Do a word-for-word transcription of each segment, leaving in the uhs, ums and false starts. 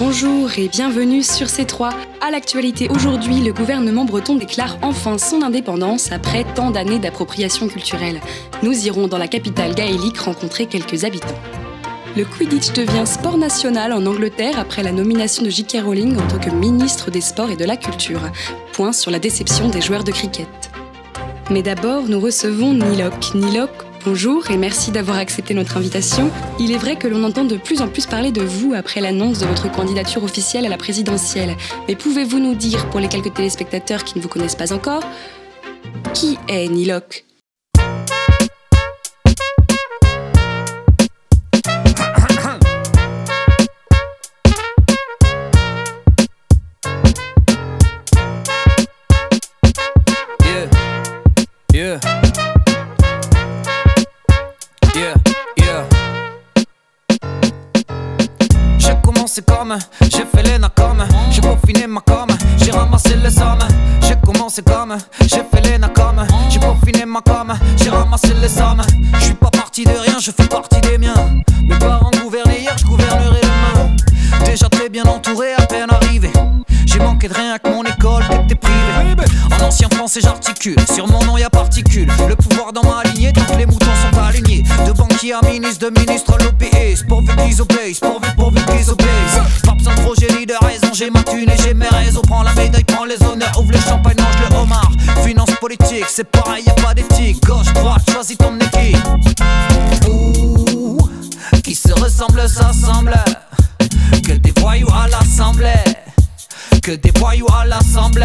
Bonjour et bienvenue sur C trois. À l'actualité aujourd'hui, le gouvernement breton déclare enfin son indépendance après tant d'années d'appropriation culturelle. Nous irons dans la capitale gaélique rencontrer quelques habitants. Le Quidditch devient sport national en Angleterre après la nomination de J K Rowling en tant que ministre des Sports et de la Culture. Point sur la déception des joueurs de cricket. Mais d'abord, nous recevons Nilok. Nilok, bonjour et merci d'avoir accepté notre invitation. Il est vrai que l'on entend de plus en plus parler de vous après l'annonce de votre candidature officielle à la présidentielle. Mais pouvez-vous nous dire, pour les quelques téléspectateurs qui ne vous connaissent pas encore, qui est Nilok ? Yeah. Yeah, yeah. J'ai commencé comme, j'ai fait l'ENA comme, j'ai peaufiné ma com, j'ai ramassé les sommes. J'ai commencé comme, j'ai fait l'ENA comme, j'ai peaufiné ma com, j'ai ramassé les sommes. Je suis pas parti de rien, je fais partie des miens. Mes parents gouvernaient hier, je gouvernerai demain. Déjà très bien entouré, à peine arrivé. J'ai manqué de rien avec mon école qui était privée. En ancien français j'articule, sur mon nom y'a particules. Le pouvoir dans ma lignée, tous les moutons sont alignés. De banquier à ministre, de ministre à l'O P S. Pourvu qu'ils obéissent, pourvu, pourvu qu'ils obéissent. Pas besoin de projet ni de raison, j'ai ma thune et j'ai mes réseaux. Prends la médaille, prends les honneurs, ouvre le champagne, mange le homard. Finance politique, c'est pareil, y'a pas d'éthique. Gauche, droite, choisis ton équipe. Ouh, qui se ressemble, s'assemble. Que des voyous à l'assemblée. Que des voyous à l'assemblée.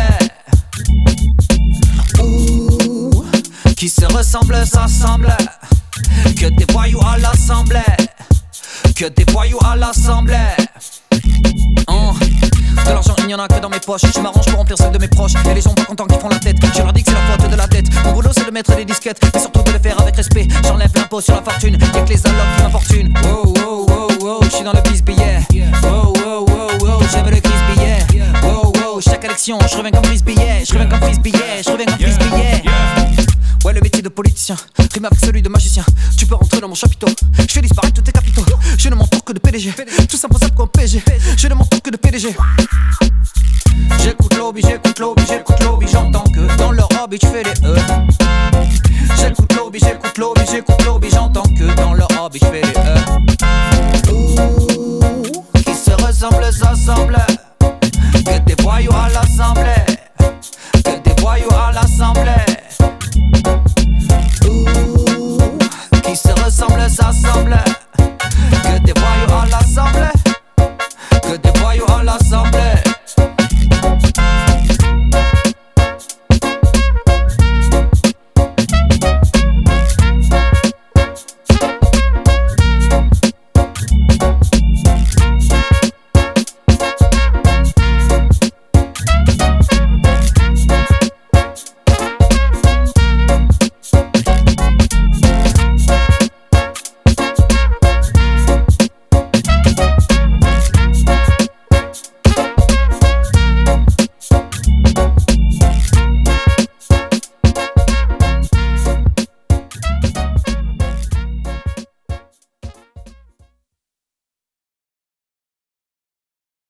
Ouh, qui se ressemble, s'assemble. Que des voyous à l'assemblée. Que des voyous à l'assemblée. Oh. De l'argent il n'y en a que dans mes poches. Je m'arrange pour remplir celle de mes proches. Et les gens pas contents qui font la tête. Je leur dis que c'est la faute de la dette. Mon boulot c'est de mettre des disquettes, mais surtout de les faire avec respect. J'enlève l'impôt sur la fortune. Y'a que les allocs qui m'importunent. Wow, wow, wow, wow, j'suis dans le bis-billet. Wow, wow, wow, wow, j'aime le gris-billet. Wow, wow, chaque élection, je reviens comme brise-billet. Je reviens comme brise-billet, je reviens comme brise-billet. Ouais, le métier de politicien rime avec celui de magicien. Tu peux rentrer dans mon chapiteau, je fais disparaître tous tes capitaux. Je ne m'entoure que de P D G, tout s'imposable comme P G. Je ne m'entoure que de P D G. J'écoute lobby, j'écoute lobby, j'écoute lobby. J'entends que dans leur hobby tu fais les E.